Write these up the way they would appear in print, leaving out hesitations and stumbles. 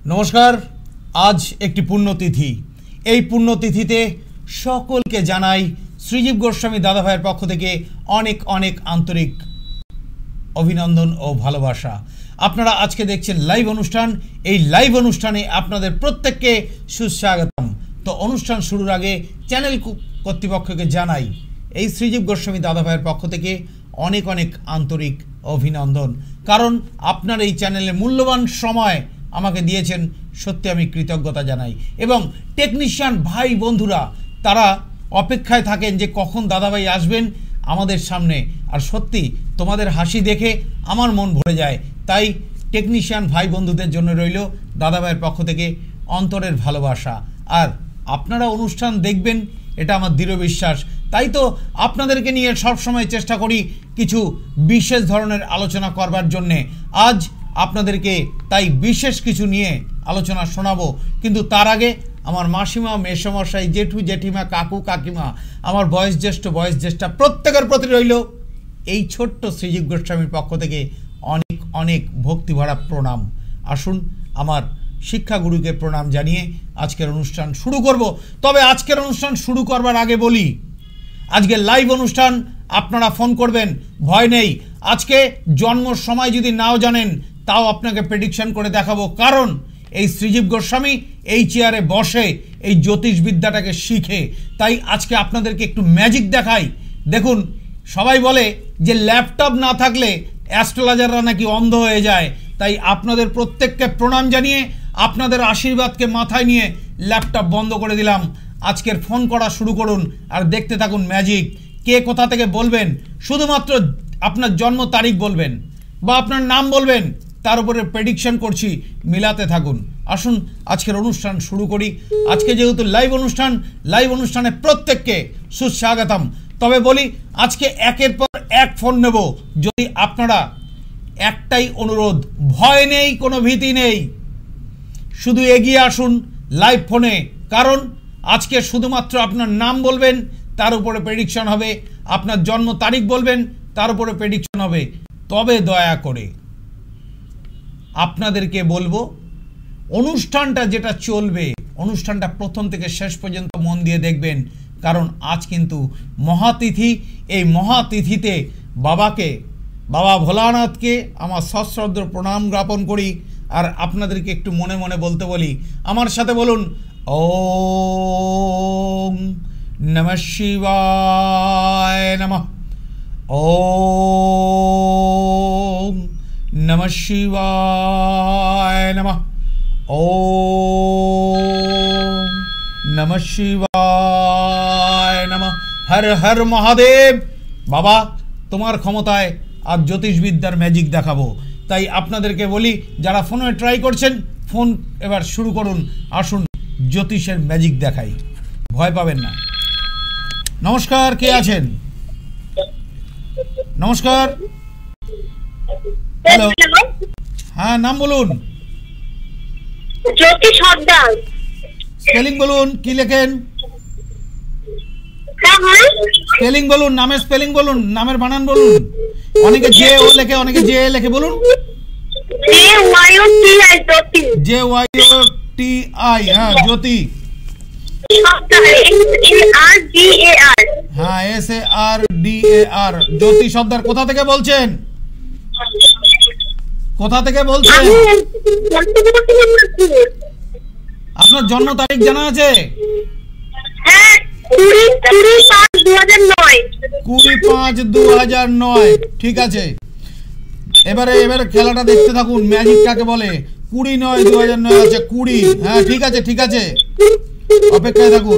নমস্কার। আজ একটি পুণ্যতিথি। এই পুণ্যতিথিতে সকলকে জানাই শ্রীজীব গোস্বামী দাদা ভাইয়ের পক্ষ থেকে অনেক অনেক আন্তরিক অভিনন্দন ও ভালোবাসা। আপনারা আজকে দেখছেন লাইভ অনুষ্ঠান। এই লাইভ অনুষ্ঠানে আপনাদের প্রত্যেককে সুস্বাগতম। তো অনুষ্ঠান শুরুর আগে চ্যানেল কর্তৃপক্ষকে জানাই এই শ্রীজীব গোস্বামী দাদা ভাইয়ের পক্ষ থেকে অনেক অনেক আন্তরিক অভিনন্দন, কারণ আপনার এই চ্যানেলের মূল্যবান সময় আমাকে দিয়েছেন, সত্যি আমি কৃতজ্ঞতা জানাই। এবং টেকনিশিয়ান ভাই বন্ধুরা তারা অপেক্ষায় থাকেন যে কখন দাদাভাই আসবেন আমাদের সামনে, আর সত্যি তোমাদের হাসি দেখে আমার মন ভরে যায়। তাই টেকনিশিয়ান ভাই বন্ধুদের জন্য রইল দাদাভাইয়ের পক্ষ থেকে অন্তরের ভালোবাসা। আর আপনারা অনুষ্ঠান দেখবেন এটা আমার দৃঢ় বিশ্বাস। তাই তো আপনাদেরকে নিয়ে সবসময় চেষ্টা করি কিছু বিশেষ ধরনের আলোচনা করবার জন্যে। আজ আপনাদেরকে তাই বিশেষ কিছু নিয়ে আলোচনা শোনাবো, কিন্তু তার আগে আমার মাসিমা, মেসমশাই, জেঠু, জেঠিমা, কাকু, কাকিমা, আমার বয়োজ্যেষ্ঠা প্রত্যেকের প্রতি রইল এই ছোট্ট শ্রীজীব গোস্বামীর পক্ষ থেকে অনেক অনেক ভক্তিভরা প্রণাম। আসুন আমার শিক্ষাগুরুকে প্রণাম জানিয়ে আজকের অনুষ্ঠান শুরু করব। তবে আজকের অনুষ্ঠান শুরু করবার আগে বলি, আজকে লাইভ অনুষ্ঠান, আপনারা ফোন করবেন, ভয় নেই। আজকে জন্মর সময় যদি নাও জানেন তাও আপনাকে প্রেডিকশন করে দেখাবো, কারণ এই শ্রীজীব গোস্বামী এই চেয়ারে বসে এই জ্যোতিষবিদ্যাটাকে শিখে। তাই আজকে আপনাদেরকে একটু ম্যাজিক দেখাই। দেখুন, সবাই বলে যে ল্যাপটপ না থাকলে অ্যাস্ট্রোলজাররা নাকি অন্ধ হয়ে যায়। তাই আপনাদের প্রত্যেককে প্রণাম জানিয়ে আপনাদের আশীর্বাদকে মাথায় নিয়ে ল্যাপটপ বন্ধ করে দিলাম। আজকের ফোন করা শুরু করুন আর দেখতে থাকুন ম্যাজিক। কে কোথা থেকে বলবেন, শুধুমাত্র আপনার জন্ম তারিখ বলবেন বা আপনার নাম বলবেন, তার উপরে প্রেডিকশন করছি, মিলাতে থাকুন। আসুন আজকের অনুষ্ঠান শুরু করি। আজকে যেহেতু লাইভ অনুষ্ঠান, লাইভ অনুষ্ঠানে প্রত্যেককে সুস্বাগতম। তবে বলি, আজকে একের পর এক ফোন নেব। যদি আপনারা, একটাই অনুরোধ, ভয় নেই, কোনো ভীতি নেই, শুধু এগিয়ে আসুন লাইভ ফোনে, কারণ আজকে শুধুমাত্র আপনার নাম বলবেন, তার উপরে প্রেডিকশন হবে, আপনার জন্ম তারিখ বলবেন, তার উপরে প্রেডিকশন হবে। তবে দয়া করে আপনাদেরকে বলবো, অনুষ্ঠানটা যেটা চলবে, অনুষ্ঠানটা প্রথম থেকে শেষ পর্যন্ত মন দিয়ে দেখবেন, কারণ আজ কিন্তু মহাতিথি। এই মহাতিথিতে বাবা ভোলানাথকে আমার সশ্রদ্ধ প্রণাম জ্ঞাপন করি। আর আপনাদেরকে একটু মনে মনে বলতে বলি, আমার সাথে বলুন, ওম নমঃ শিবায় নমঃ, ওম নমঃ শিবায় নমঃ, ওম নমঃ শিবায় নমঃ। হর হর মহাদেব। বাবা, তোমার ক্ষমতায় আর জ্যোতিষবিদ্যার ম্যাজিক দেখাবো। তাই আপনাদেরকে বলি, যারা ফোনে ট্রাই করছেন, ফোন এবার শুরু করুন। আসুন জ্যোতিষের ম্যাজিক দেখাই, ভয় পাবেন না। নমস্কার, কে আছেন? নমস্কার। হ্যালো, হ্যাঁ, নাম বলুন। জ্যোতিষ সর্দার। স্পেলিং বলুন, কি লেখেন? স্পেলিং বলুন, নামের স্পেলিং বলুন, নামের বানান বলুন। অনেকে জে ও লেখে, অনেকে জে এ লেখে, বলুন। J Y O T I, হ্যাঁ, জ্যোতি। হ্যাঁ, S A R D A আর, জ্যোতি সর্দার। কোথা থেকে বলছেন? কোথা থেকে বলছেন? আপনার জন্ম তারিখ জানা আছে? 20/5/2009। ঠিক আছে, এবারে খেলাটা দেখতে থাকুন। ম্যাজিক কাকে বলে? 20/9/2009 আছে, 20। হ্যাঁ, ঠিক আছে, ঠিক আছে, অপেক্ষায় থাকুন।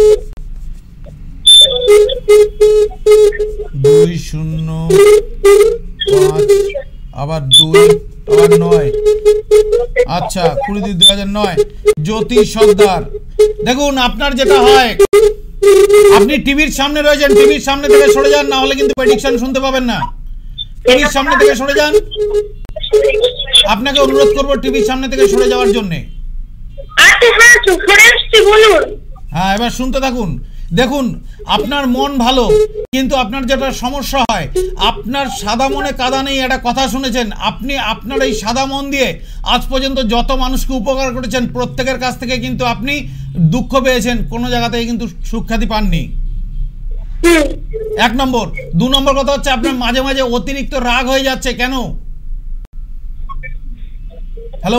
205 আবার 2 আবার 9। আচ্ছা, 20/2/2009। জ্যোতি সর্দার। দেখুন, আপনার যেটা হয়, আপনি টিভির সামনে রয়েছেন, টিভির সামনে থেকে সরে যান, না হলে কিন্তু প্রেডিকশন শুনতে পাবেন না। টিভির সামনে থেকে সরে যান, আপনাকে অনুরোধ করব টিভির সামনে থেকে সরে যাওয়ার জন্য। হ্যাঁ, এবার শুনতে থাকুন। দেখুন আপনার মন ভালো, কিন্তু আপনার যেটা সমস্যা হয়, আপনার সাদা মনে কাদা নেই, একটা কথা শুনেছেন আপনি। আপনার এই সাদা মন দিয়ে আজ পর্যন্ত যত মানুষকে উপকার করেছেন প্রত্যেকের কাছ থেকে কিন্তু আপনি দুঃখ পেয়েছেন, কোনো জায়গা থেকে কিন্তু সুখ্যাতি পাননি। 1 নম্বর। 2 নম্বর কথা হচ্ছে আপনার মাঝে মাঝে অতিরিক্ত রাগ হয়ে যাচ্ছে, কেন? হ্যালো,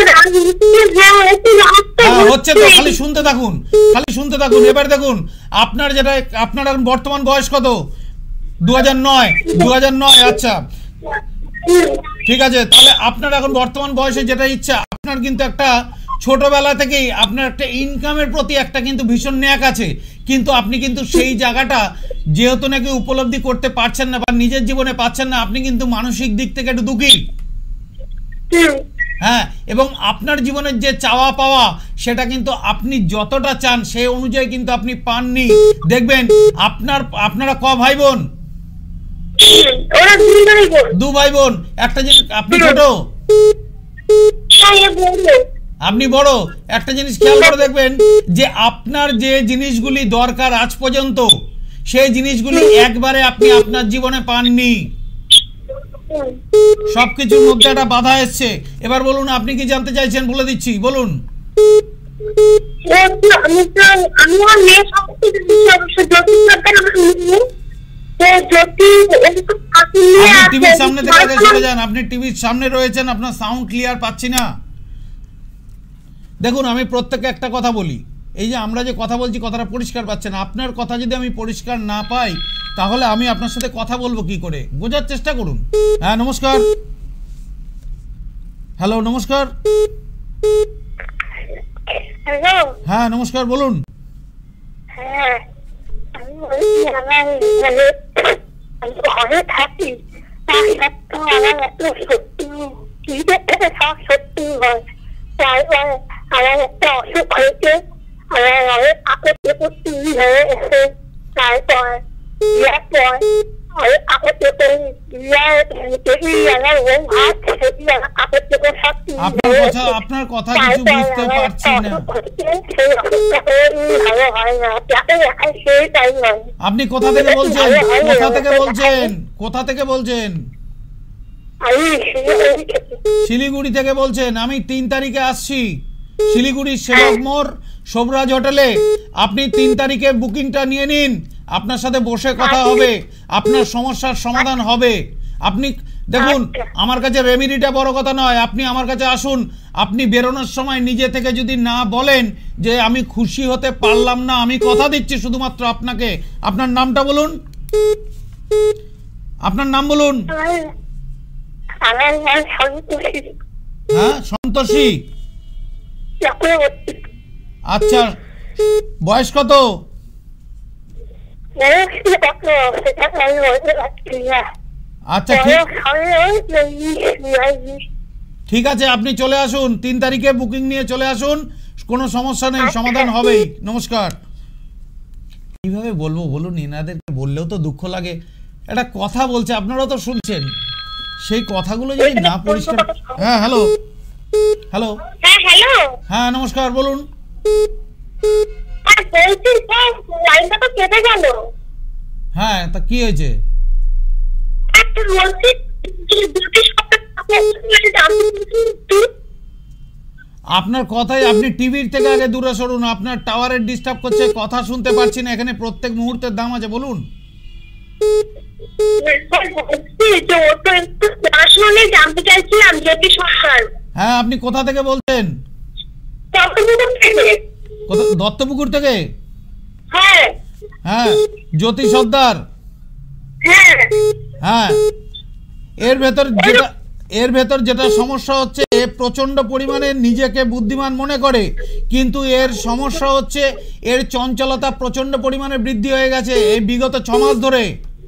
হচ্ছে তো, খালি শুনতে থাকুন, খালি শুনতে থাকুন। এবার দেখুন আপনার যেটা, আপনার এখন বর্তমান বয়স কত? 2009। আচ্ছা ঠিক আছে, তাহলে আপনার এখন বর্তমান বয়সে যেটা ইচ্ছা, আপনার কিন্তু একটা ছোটবেলা থেকেই আপনার একটা ইনকামের প্রতি একটা কিন্তু ভীষণ ন্যাক আছে, কিন্তু আপনি কিন্তু সেই জায়গাটা যেহেতু নাকি উপলব্ধি করতে পারছেন না বা নিজের জীবনে পাচ্ছেন না, আপনি কিন্তু মানসিক দিক থেকে একটু দুঃখী। হ্যাঁ, এবং আপনার জীবনের যে চাওয়া পাওয়া সেটা কিন্তু আপনি যতটা চান সেই অনুযায়ী কিন্তু আপনি পাননি। দেখবেন আপনারা ক ভাই বোন? 2 ভাই বোন। একটা জিনিস, আপনি ছোট, আপনি বড়। একটা জিনিস খেয়াল করে দেখবেন যে আপনার যে জিনিসগুলি দরকার আজ পর্যন্ত, সেই জিনিসগুলি একবারে আপনি আপনার জীবনে পাননি। সবকিছুর মধ্যে একটা বাধা এসছে। এবার বলুন আপনি কি জানতে চাইছেন, বলে দিচ্ছি, বলুন। টিভির সামনে থেকে আগে সরে যান, আপনি টিভির সামনে রয়েছেন, আপনার সাউন্ড ক্লিয়ার পাচ্ছি না। দেখুন আমি প্রত্যেককে একটা কথা বলি, এই যে আমরা যে কথা বলছি কথাটা পরিষ্কার পাচ্ছেন, আপনার কথা যদি আমি পরিষ্কার না পাই তাহলে আমি আপনার সাথে কথা বলবো কি করে, বোঝার চেষ্টা করুন। হ্যাঁ নমস্কার, হ্যালো নমস্কার। হ্যাঁ নমস্কার, বলুন। আমার একটা অসুখ হয়েছে, আমার তারপর আপনার কথা কিছু বুঝতে পারছি না। আপনি কোথা থেকে বলছেন? কোথা থেকে বলছেন? কোথা থেকে বলছেন? শিলিগুড়ি থেকে বলছেন। আমি 3 তারিখে আসছি শিলিগুড়ির সেবক মোড় শোভরাজ হোটেলে। আপনি 3 তারিখে বুকিংটা নিয়ে নিন, আপনার সাথে বসে কথা হবে, আপনার সমস্যার সমাধান হবে। আপনি দেখুন আমার কাছে রেমিডিটা বড় কথা নয়, আপনি আমার কাছে আসুন। আপনি বেরোনোর সময় নিজে থেকে যদি না বলেন যে আমি খুশি হতে পারলাম না, আমি কথা দিচ্ছি শুধুমাত্র আপনাকে। আপনার নামটা বলুন, আপনার নাম বলুন। হ্যাঁ সন্তোষী। আচ্ছা বয়স কত? আচ্ছা ঠিক আছে, আপনি চলে আসুন 3 তারিখে বুকিং নিয়ে চলে আসুন, কোনো সমস্যা নেই, সমাধান হবেই। নমস্কার। কিভাবে বলবো বলুন, এনাদেরকে বললেও তো দুঃখ লাগে। একটা কথা বলছে আপনারাও তো শুনছেন, সেই কথাগুলো যদি না পরিষ্কার। হ্যাঁ হ্যালো, হ্যালো, হ্যাঁ নমস্কার, বলুন। হ্যাঁ তা কি হয়েছে? আপনার কথাই, আপনি টিভির থেকে আগে দূরে সরুন, আপনার টাওয়ারের ডিস্টার্ব করছে, কথা শুনতে পারছি না। এখানে প্রত্যেক মুহূর্তের দাম আছে, বলুন। হ্যাঁ আপনি কোথা থেকে বলছেন? দত্তপুকুর থেকে? হ্যাঁ জ্যোতি সর্দার। হ্যাঁ এর ভেতর যেটা সমস্যা হচ্ছে, এ প্রচন্ড পরিমাণে নিজেকে বুদ্ধিমান মনে করে, কিন্তু এর সমস্যা হচ্ছে এর চঞ্চলতা প্রচন্ড পরিমাণে বৃদ্ধি হয়ে গেছে এই বিগত 6 মাস ধরে।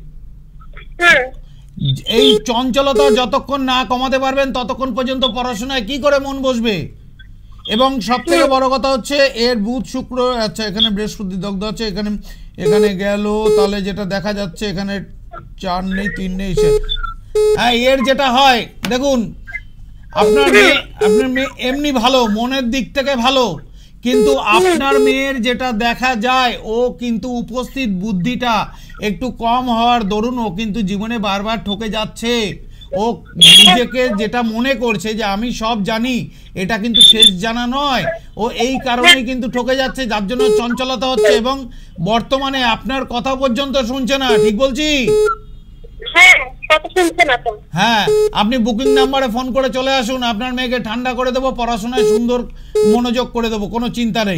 এই চঞ্চলতা যতক্ষণ না কমাতে পারবেন ততক্ষণ পর্যন্ত পড়াশোনায় কি করে মন বসবে। এবং সব থেকে বড় কথা হচ্ছে এর বুধ শুক্র, আচ্ছা এখানে বৃহস্পতি দগ্ধ আছে, এখানে গেল, তাহলে যেটা দেখা যাচ্ছে এখানে 4 নেই, 3 নেই। হ্যাঁ এর যেটা হয় দেখুন, আপনার মেয়ে এমনি ভালো, মনের দিক থেকে ভালো, কিন্তু আপনার মেয়ের যেটা দেখা যায়, ও কিন্তু উপস্থিত বুদ্ধিটা একটু কম হওয়ার দরুন ও কিন্তু জীবনে বারবার ঠকে যাচ্ছে। ও নিজেকে যেটা মনে করছে যে আমি সব জানি, এটা কিন্তু শেষ জানা নয়। ও এই কারণেই কিন্তু ঠকে যাচ্ছে, যার জন্য চঞ্চলতা হচ্ছে এবং বর্তমানে আপনার কথা পর্যন্ত শুনছে না। ঠিক বলছি? হ্যাঁ, আপনি বুকিং নাম্বারে ফোন করে চলে আসুন, আপনার মেয়েকে ঠান্ডা করে দেবো, পড়াশোনায় সুন্দর মনোযোগ করে দেবো, কোনো চিন্তা নেই।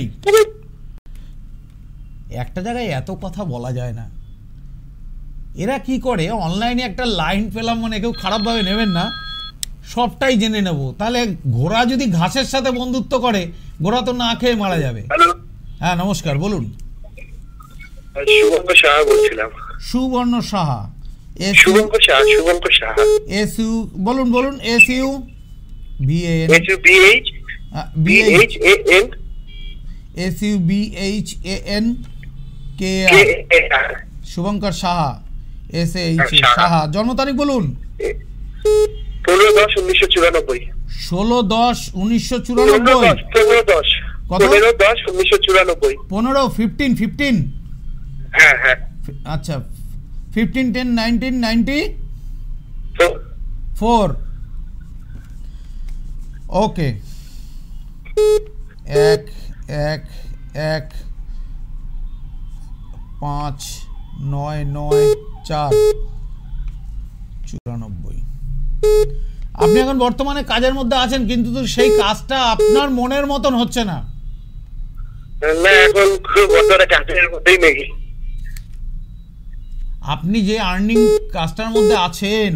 একটা জায়গায় এত কথা বলা যায় না। এরা কি করে, অনলাইনে একটা লাইন পেলাম মানে কেউ খারাপভাবে নেবেন না, সবটাই জেনে নেব। তাহলে ঘোড়া যদি ঘাসের সাথে বন্ধুত্ব করে, ঘোড়া তো না খেয়ে মারা যাবে। হ্যাঁ নমস্কার, বলুন। শুভঙ্কর সাহা বলছিলাম। সুবর্ণ সাহা, শুভঙ্কর সাহা। এসইউ বলুন, বলুন। S U B A N SUBHAN KR Shubhankar Saha SH Saha. জন্ম তারিখ বলুন। 16/10/1994। 16/10/1994। কত? 15/10/1994। 15 হ্যাঁ হ্যাঁ। আচ্ছা, 15/10/1994। ওকে, 1-1-1-5-9-9-4-94। আপনি এখন বর্তমানে কাজের মধ্যে আছেন, কিন্তু তো সেই কাজটা আপনার মনের মতন হচ্ছে না। না, এখন খুব বড় কাজের মধ্যেই নেই। আপনি যে আর্নিং কাজটার মধ্যে আছেন,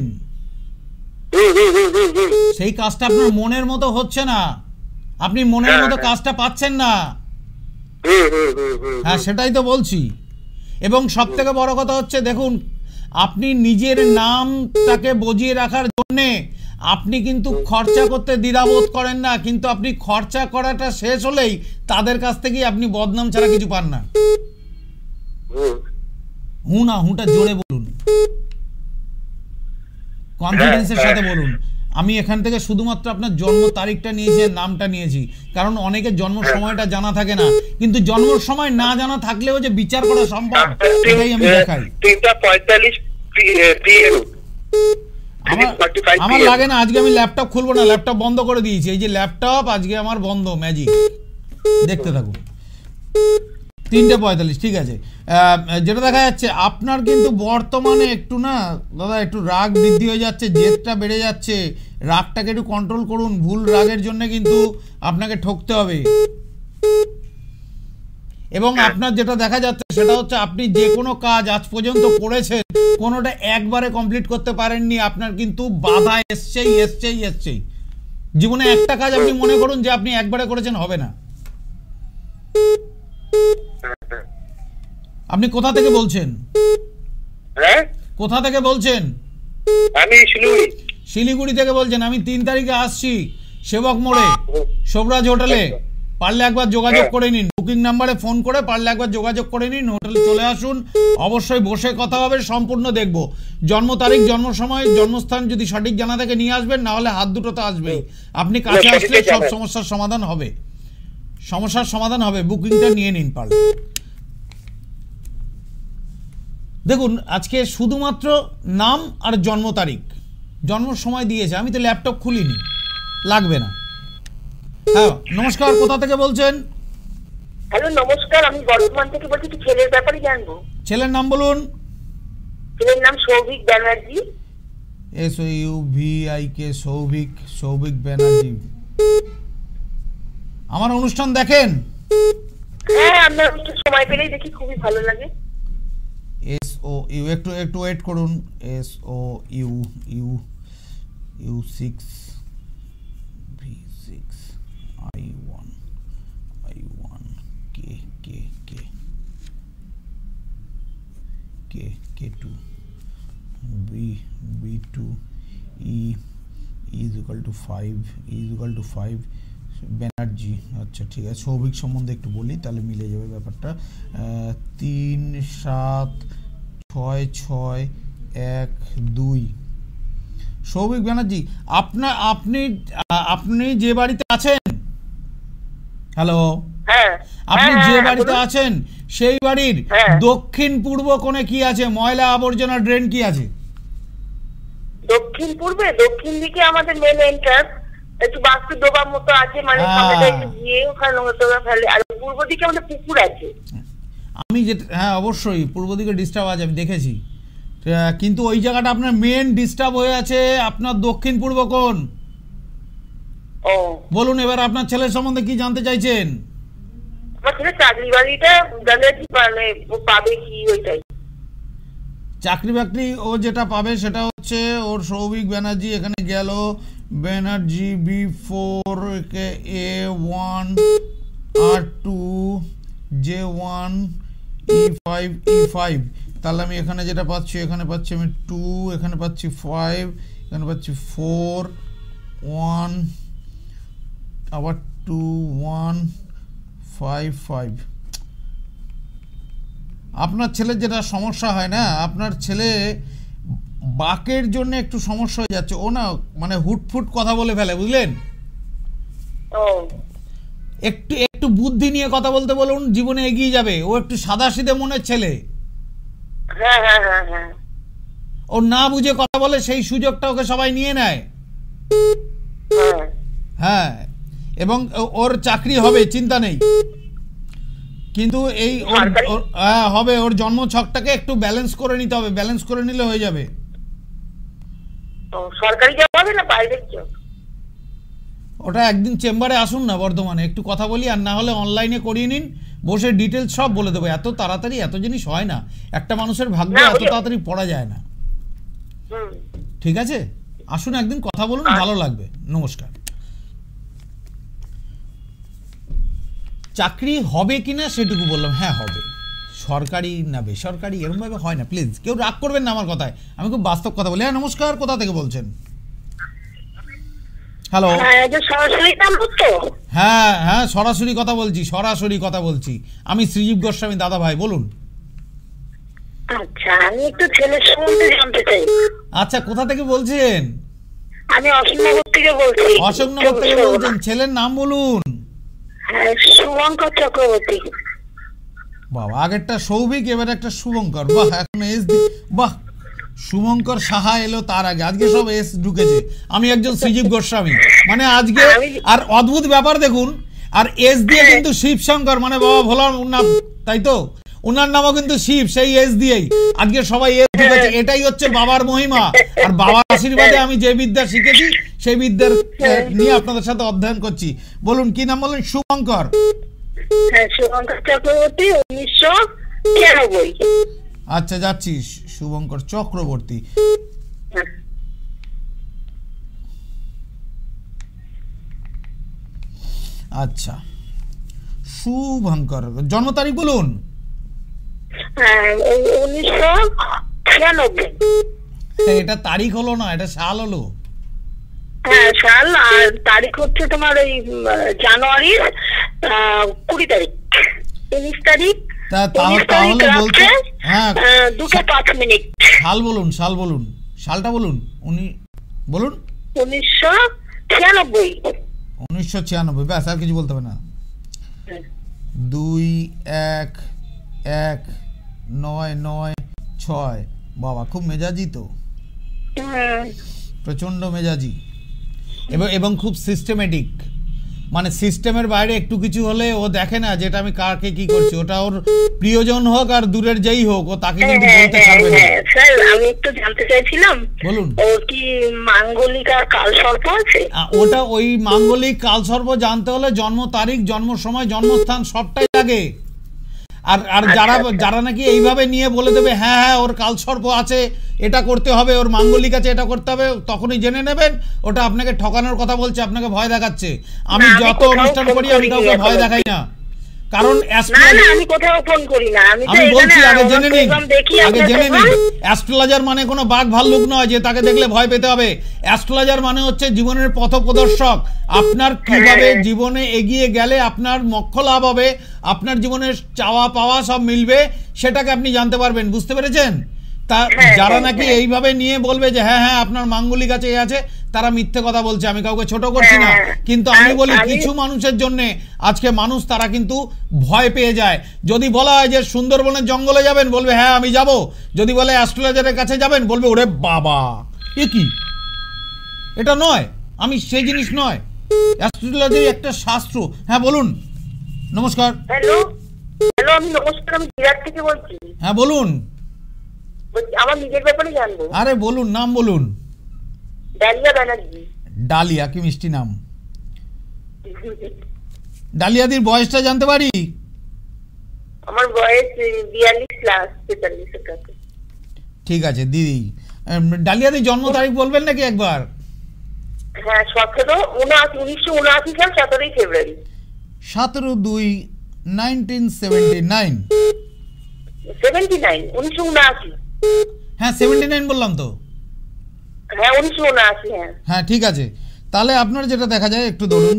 সেই কাজটা আপনার মনের মতো হচ্ছে না, আপনি মনের মতো কাজটা পাচ্ছেন না। হ্যাঁ, সেটাই তো বলছি। এবং সব থেকে বড় কথা হচ্ছে, দেখুন, আপনি নিজের নামটাকে বজিয়ে রাখার জন্যে আপনি কিন্তু খরচা করতে দ্বিধাবোধ করেন না, কিন্তু আপনি খরচা করাটা শেষ হলেই তাদের কাছ থেকেই আপনি বদনাম ছাড়া কিছু পান না। হুঁটা জোরে বলুন, কনফিডেন্সের সাথে বলুন। আমি এখান থেকে শুধুমাত্র আপনার জন্ম তারিখটা নিয়েছি, নামটা নিয়েছি, কারণ অনেকের জন্ম সময়টা জানা থাকে না, কিন্তু জন্ম সময় না জানা থাকলেও যে বিচার করা সম্ভব, এটাই আমি দেখাই। 3:45 PM। আমার লাগে না, আজকে আমি ল্যাপটপ খুলবো না, ল্যাপটপ বন্ধ করে দিয়েছি। এই যে ল্যাপটপ আজকে আমার বন্ধ, ম্যাজিক। দেখতে থাকুন। 3:45, ঠিক আছে। যেটা দেখা যাচ্ছে, আপনার কিন্তু বর্তমানে একটু না দাদা, একটু রাগ বৃদ্ধি হয়ে যাচ্ছে, জেদটা বেড়ে যাচ্ছে। রাগটাকে একটু কন্ট্রোল করুন, ভুল রাগের জন্য কিন্তু আপনাকে ঠকতে হবে। এবং আপনার যেটা দেখা যাচ্ছে সেটা হচ্ছে, আপনি যে কোনো কাজ আজ পর্যন্ত করেছেন, কোনোটা একবারে কমপ্লিট করতে পারেননি। আপনার কিন্তু বাধা এসছেই। জীবনে একটা কাজ আপনি মনে করুন যে আপনি একবারে করেছেন, হবে না। আপনি কোথা থেকে বলছেন? হ্যাঁ, কোথা থেকে বলছেন? আমি শিলিগুড়ি থেকে বলছেন। আমি 3 তারিখে আসছি সেবক মোড়ে, শোভরাজ হোটেলে। পারলে একবার যোগাযোগ করে নিন, বুকিং নাম্বারে ফোন করে পারলে একবার যোগাযোগ করে নিন, হোটেলে চলে আসুন। অবশ্যই বসে কথা হবে, সম্পূর্ণ দেখব। জন্ম তারিখ, জন্ম সময়, জন্মস্থান যদি সঠিক জানা থাকে নিয়ে আসবেন, না হলে হাত দুটো তো আসবেই। আপনি কাছে আসলে সব সমস্যার সমাধান হবে। বুকিংটা নিয়ে নিন পারলে। দেখুন, আজকে শুধুমাত্র নাম আর জন্ম তারিখ, জন্ম সময় দিয়েছে। আমি তো ল্যাপটপ খুলিনি, লাগবে না। হ্যাঁ নমস্কার, কোথা থেকে বলছেন? হ্যালো নমস্কার, আমি বর্ধমান থেকে বলছি। একটু ছেলের ব্যাপারে জানবো। ছেলের নাম বলুন। ছেলের নাম সৌভিক ব্যানার্জি। SOUVIK, সৌভিক ব্যানার্জি। আমার অনুষ্ঠান দেখেন? হ্যাঁ, আপনার একটু সময় পেলেই দেখি, খুবই ভালো লাগে। SOU, একটু ওয়েট করুন। SOU6 V6 I1 K2 B2 E = 5 Banerjee. আচ্ছা ঠিক আছে, সৌভিক সম্বন্ধে একটু বলি, তাহলে মিলে যাবে ব্যাপারটা। 3-7-6-6-1-2। সৌভিক ব্যানার্জি, আপনি যে বাড়িতে আছেন, হ্যালো, হ্যাঁ আপনি হ্যাঁ, যে হ্যাঁ, বাড়িতে বলুন। আছেন সেই বাড়ির হ্যাঁ। দক্ষিণ পূর্ব কোণে কি আছে? ময়লা আবর্জনা ড্রেন কি আছে? দক্ষিণ পূর্বে দক্ষিণ দিকে আমাদের মেন এন্ট্রান্স, একটু বাস্তু ডোবার মতো আছে, মানে সামনেটা একটু গিয়ে ওখানে নোংরা টোংরা ফেলে। আর পূর্ব দিকে আমাদের পুকুর আছে। আমি যেটা, হ্যাঁ অবশ্যই পূর্ব দিকে ডিস্টার্ব আছে, আমি দেখেছি। কিন্তু ওই জায়গাটা আপনার মেন ডিস্টার্ব হয়ে আছে আপনার দক্ষিণ পূর্ব কোণ। ও, বলুন এবার আপনার ছেলের সম্বন্ধে কি জানতে চাইছেন? আমার ছেলে চাকরি বাড়িটা জানলে কি মানে ও পাবে কি ওইটাই। চাকরি বাকরি ও যেটা পাবে সেটা হচ্ছে ওর সৌভিক ব্যানার্জি এখানে গেল, Banerjee B4 A1 R2 J1 E5 E5, তাহলে আমি এখানে যেটা পাচ্ছি, এখানে পাচ্ছি আমি 2, এখানে পাচ্ছি 5, এখানে পাচ্ছি 4 1 আবার 2 1 5 5। আপনার ছেলের যেটা সমস্যা হয় না, আপনার ছেলে বাকের জন্য একটু সমস্যা হয়ে যাচ্ছে। ও না মানে হুটফুট কথা বলে ফেলে, বুঝলেন? ও, একটু একটু বুদ্ধি নিয়ে কথা বলতে বলুন, জীবনে এগিয়ে যাবে। ও একটু সাদাসিধে মনের ছেলে, হ্যাঁ হ্যাঁ হ্যাঁ হ্যাঁ ও না বুঝে কথা বলে, সেই সুযোগটা ওকে সবাই নিয়ে নেয়। হ্যাঁ। হ্যাঁ, এবং ওর চাকরি হবে, চিন্তা নেই। কিন্তু এই হবে, ওর জন্ম ছকটাকে একটু ব্যালেন্স করে নিতে হবে, ব্যালেন্স করে নিলে হয়ে যাবে। ও, সরকারি জব হবে না প্রাইভেট জব? ওটা একদিন চেম্বারে আসুন না বর্ধমানে, একটু কথা বলি, আর না হলে অনলাইনে করিয়ে নিন, বসে ডিটেলস সব বলে দেবো। এত তাড়াতাড়ি এত জিনিস হয় না, একটা মানুষের ভাগ্য এত তাড়াতাড়ি পড়া যায় না। ঠিক আছে, আসুন একদিন কথা বলুন, ভালো লাগবে। নমস্কার। চাকরি হবে কিনা সেটুকু বললাম, হ্যাঁ হবে। সরকারি না বেসরকারি এরকমভাবে হয় না, প্লিজ কেউ রাগ করবেন না আমার কথায়, আমি খুব বাস্তব কথা বলি। হ্যাঁ নমস্কার, কোথা থেকে বলছেন? হ্যালো, হ্যাঁ হ্যাঁ সরাসরি কথা বলছি, সরাসরি কথা বলছি। আমি শ্রীজীব গোস্বামী দাদা ভাই, বলুন। আচ্ছা, আমি একটু ছেলের সম্বন্ধে জানতে চাই। আচ্ছা, কোথা থেকে বলছেন? আমি অশোকনগর থেকে বলছি। অশোকনগর থেকে বলছেন, ছেলের নাম বলুন। হ্যাঁ, শুভঙ্কর চক্রবর্তী। বাবা, আগেরটা সৌভিক, এবার একটা শুভঙ্কর। বাহ, এখন এস বাহ, শুভঙ্কর সাহা এলো তার আগে, আজকে সব এস ঢুকেছে। আমি একজন শ্রীজীব গোস্বামী, মানে আজকে আর অদ্ভুত ব্যাপার দেখুন, আর এস দিয়ে কিন্তু শিবশঙ্কর, মানে বাবা ভোলার নাম, তাই তো? ওনার নামও কিন্তু শিব, সেই এস দিয়েই আজকে সবাই এস ঢুকেছে। এটাই হচ্ছে বাবার মহিমা, আর বাবার আশীর্বাদে আমি যে বিদ্যা শিখেছি সেই বিদ্যার নিয়ে আপনাদের সাথে অধ্যয়ন করছি। বলুন কি নাম বললেন? শুভঙ্কর। হ্যাঁ, শুভঙ্কর চক্রবর্তী, 1993। আচ্ছা যাচ্ছি, শুভঙ্কর চক্রবর্তী। আচ্ছা, শুভঙ্কর জন্ম তারিখ বলুন। 1996। এটা তারিখ হলো না, এটা সাল হলো। হ্যাঁ সাল, আর তারিখ হচ্ছে তোমার ওই জানুয়ারির 20 তারিখ, 19 তারিখ। তাহলে বলতে হ্যাঁ 2:05। সাল বলুন, সাল বলুন, সালটা বলুন। উনি বলুন 1996। 1996, ব্যাস, আর কিছু বলতে হবে না। 2-1-1-9-9-6। বাবা খুব মেজাজি তো, প্রচন্ড মেজাজি, এবং খুব সিস্টেমেটিক। মানে সিস্টেমের বাইরে একটু কিছু হলে ও দেখে না যেটা আমি কাকে কি করছি, ওটা ওর প্রিয়জন হোক আর দূরের যেই হোক, ও তাকে কিন্তু বলতে পারবে না। স্যার, আমি একটু জানতে চাইছিলাম, বলুন। ওর কি মাঙ্গলিক আর কালসর্প আছে? ওটা ওই মাঙ্গলিক কালসর্প জানতে হলে জন্ম তারিখ, জন্ম সময়, জন্মস্থান সবটাই লাগে। আর যারা নাকি এইভাবে নিয়ে বলে দেবে হ্যাঁ হ্যাঁ ওর কালসর্প আছে, এটা করতে হবে, ওর মাঙ্গলিক আছে, এটা করতে হবে, তখনই জেনে নেবেন ওটা আপনাকে ঠকানোর কথা বলছে, আপনাকে ভয় দেখাচ্ছে। আমি যত অনুষ্ঠান করি আমি কাউকে ভয় দেখাই না, কারণ আমি কোথাও ফোন করি না। আমি বলছি আগে জেনে নিন, অ্যাস্ট্রোলজার মানে কোনো বাঘ ভাল্লুক নয় যে তাকে দেখলে ভয় পেতে হবে। অ্যাস্ট্রোলজার মানে হচ্ছে জীবনের পথপ্রদর্শক। আপনার কিভাবে জীবনে এগিয়ে গেলে আপনার মোক্ষ লাভ হবে, আপনার জীবনের চাওয়া পাওয়া সব মিলবে, সেটাকে আপনি জানতে পারবেন। বুঝতে পেরেছেন? তা যারা নাকি এইভাবে নিয়ে বলবে যে হ্যাঁ হ্যাঁ আপনার মাঙ্গলিক আছে, এ আছে, তারা মিথ্যে কথা বলছে। আমি কাউকে ছোট করছি না, কিন্তু আমি বলি কিছু মানুষের জন্য আজকে মানুষ তারা কিন্তু ভয় পেয়ে যায়। যদি বলা হয় যে সুন্দরবনের জঙ্গলে যাবেন, বলবে হ্যাঁ আমি যাব। যদি বলে অ্যাস্ট্রোলজারের কাছে যাবেন, বলবে ওরে বাবা এ কি, এটা নয়, আমি সেই জিনিস নয়। অ্যাস্ট্রোলজি একটা শাস্ত্র। হ্যাঁ বলুন। নমস্কার। হ্যালো হ্যালো, আমি নমস্কার, আমি বিরাট থেকে বলছি। হ্যাঁ বলুন। আমার নিজের ব্যাপারে জানবো। আরে বলুন, নাম বলুন। ডালিয়া ব্যানার্জি। ডালিয়া, কি মিষ্টি নাম। ডালিয়াদির বয়সটা জানতে পারি? আমার বয়স 42+43। ঠিক আছে দিদি। ডালিয়াদির জন্ম তারিখ বলবেন নাকি একবার? হ্যাঁ, 1979 সাল 17 ফেব্রুয়ারি। 17/2/1979। 1979। হ্যাঁ 79 বললাম তো। হ্যাঁ 1979। হ্যাঁ ঠিক আছে, তাহলে আপনার যেটা দেখা যায় একটু ধরুন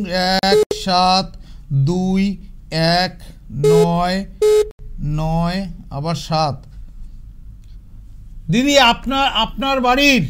1-7-2-1-9 আবার 7। দিদি আপনার বাড়ির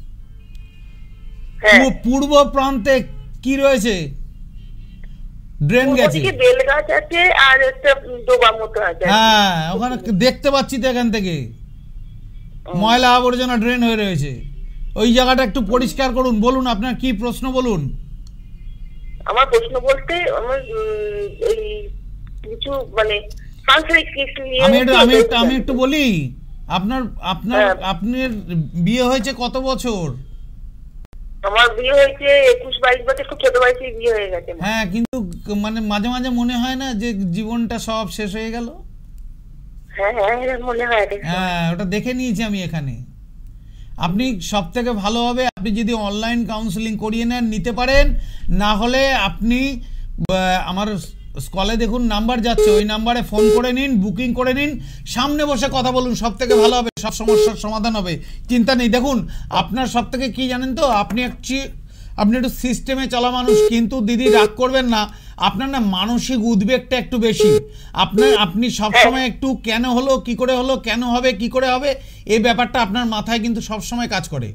পূর্ব প্রান্তে কি রয়েছে? ড্রেন গেছে, বেল গাছ আছে আর একটা ডোবা মতো আছে। হ্যাঁ ওখানে দেখতে পাচ্ছি তো এখান থেকে ময়লা আবর্জনা ড্রেন হয়ে রয়েছে। ওই জায়গাটা একটু পরিষ্কার করুন। বলুন আপনার কি প্রশ্ন বলুন। আমার প্রশ্ন বলতে আমার এই কিছু মানে আমি একটু বলি। আপনার বিয়ে হয়েছে কত বছর? আমার বিয়ে হয়েছে 21-22 বছর, খুব ছোট বয়সে বিয়ে হয়ে গেছে। হ্যাঁ কিন্তু মানে মাঝে মাঝে মনে হয় না যে জীবনটা সব শেষ হয়ে গেল? হ্যাঁ হ্যাঁ মনে হয়। হ্যাঁ ওটা দেখে নিয়েছি আমি এখানে। আপনি সব থেকে ভালো হবে আপনি যদি অনলাইন কাউন্সেলিং করিয়ে নেন, নিতে পারেন। না হলে আপনি আমার স্কলে দেখুন নাম্বার যাচ্ছে, ওই নাম্বারে ফোন করে নিন, বুকিং করে নিন, সামনে বসে কথা বলুন, সব থেকে ভালো হবে, সব সমস্যার সমাধান হবে, চিন্তা নেই। দেখুন আপনার সব থেকে কি জানেন তো, আপনি একটু সিস্টেমে চলা মানুষ, কিন্তু দিদি রাগ করবেন না, আপনার না মানসিক উদ্বেগটা একটু বেশি। আপনি সবসময় একটু কেন হলো, কি করে হলো, কেন হবে, কি করে হবে, এই ব্যাপারটা আপনার মাথায় কিন্তু সবসময় কাজ করে।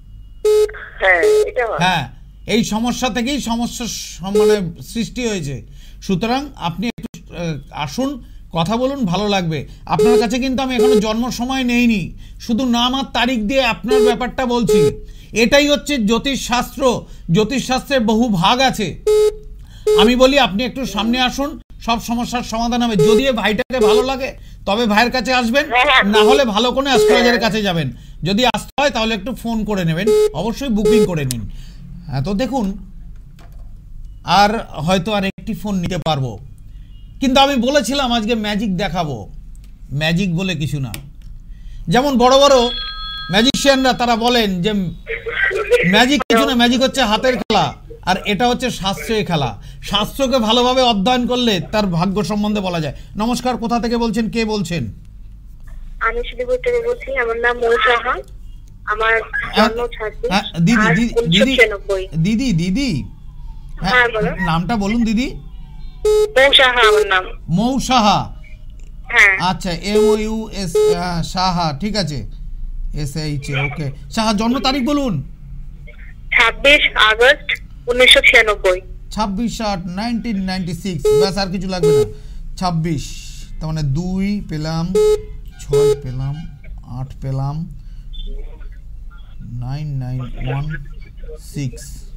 হ্যাঁ এই সমস্যা থেকেই সমস্যার মানে সৃষ্টি হয়েছে। সুতরাং আপনি একটু আসুন, কথা বলুন, ভালো লাগবে। আপনার কাছে কিন্তু আমি এখনো জন্ম সময় নেইনি, শুধু নাম আর তারিখ দিয়ে আপনার ব্যাপারটা বলছি। এটাই হচ্ছে জ্যোতিষশাস্ত্র। জ্যোতিষশাস্ত্রের বহু ভাগ আছে। আমি বলি আপনি একটু সামনে আসুন, সব সমস্যার সমাধান হবে। যদি ভাইটাকে ভালো লাগে তবে ভাইয়ের কাছে আসবেন, না হলে ভালো কোনো অ্যাস্ট্রোলজারের কাছে যাবেন। যদি আসতে হয় তাহলে একটু ফোন করে নেবেন, অবশ্যই বুকিং করে নিন। হ্যাঁ তো দেখুন, আর হয়তো আর একটি ফোন নিতে পারবো, কিন্তু আমি বলেছিলাম আজকে ম্যাজিক দেখাবো। ম্যাজিক বলে কিছু না। যেমন বড় বড় ম্যাজিশিয়ানরা তারা বলেন যে ম্যাজিক কিছু না, ম্যাজিক হচ্ছে হাতের খেলা, আর এটা হচ্ছে শাস্ত্রের খেলা। শাস্ত্রকে ভালোভাবে অধ্যয়ন করলে তার ভাগ্য সম্বন্ধে বলা যায়। নমস্কার, কোথা থেকে বলছেন, কে বলছেন? আমি শিলিগুড়ি থেকে বলছি, আমার নাম মৌসাহা, আমার জন্ম 26। দিদি হ্যাঁ বলো, নামটা বলুন দিদি। মৌসাহা আমার নাম। মৌসাহা, হ্যাঁ আচ্ছা MOUS সাহা, ঠিক আছে, SH, ওকে। সাহা জন্ম তারিখ বলুন। 26 আগস্ট 1996। 26/8/1996, ব্যাস আর কিছু লাগবে না। 26, তার মানে 2 পেলাম, 6 পেলাম, 8 পেলাম, 9916।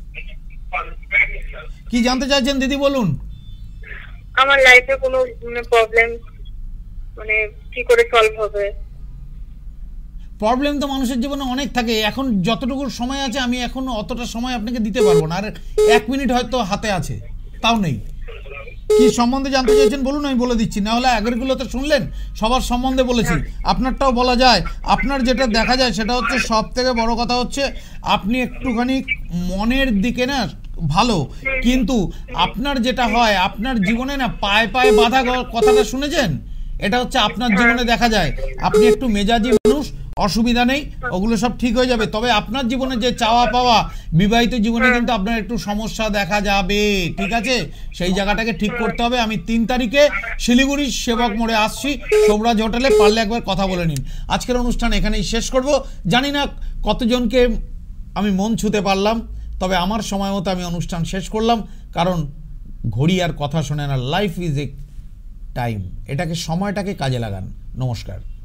কি জানতে চাইছেন দিদি বলুন। আমার লাইফে কোনো প্রবলেম মানে কি করে সলভ হবে? প্রবলেম তো মানুষের জীবনে অনেক থাকে। এখন যতটুকু সময় আছে আমি এখন অতটা সময় আপনাকে দিতে পারবো না, আর 1 মিনিট হয়তো হাতে আছে, তাও নেই। কি সম্বন্ধে জানতে চাইছেন বলুন, আমি বলে দিচ্ছি। না হলে আগেরগুলো তো শুনলেন, সবার সম্বন্ধে বলেছি, আপনারটাও বলা যায়। আপনার যেটা দেখা যায় সেটা হচ্ছে সব থেকে বড় কথা হচ্ছে আপনি একটুখানি মনের দিকে না ভালো, কিন্তু আপনার যেটা হয় আপনার জীবনে না পায়ে পায়ে বাধা, কথাটা শুনেছেন? এটা হচ্ছে আপনার জীবনে দেখা যায়। আপনি একটু মেজাজি মানুষ, অসুবিধা নেই, ওগুলো সব ঠিক হয়ে যাবে। তবে আপনার জীবনে যে চাওয়া পাওয়া, বিবাহিত জীবনে কিন্তু আপনার একটু সমস্যা দেখা যাবে, ঠিক আছে? সেই জায়গাটাকে ঠিক করতে হবে। আমি 3 তারিখে শিলিগুড়ি সেবক মোড়ে আসছি, সোমরাজ হোটেলে, পারলে একবার কথা বলে নিন। আজকের অনুষ্ঠান এখানেই শেষ করব। জানি না কতজনকে আমি মন ছুঁতে পারলাম, তবে আমার সময় মতো আমি অনুষ্ঠান শেষ করলাম, কারণ ঘড়ি আর কথা শোনে না। লাইফ ইজ এ টাইম, এটাকে সময়টাকে কাজে লাগান। নমস্কার।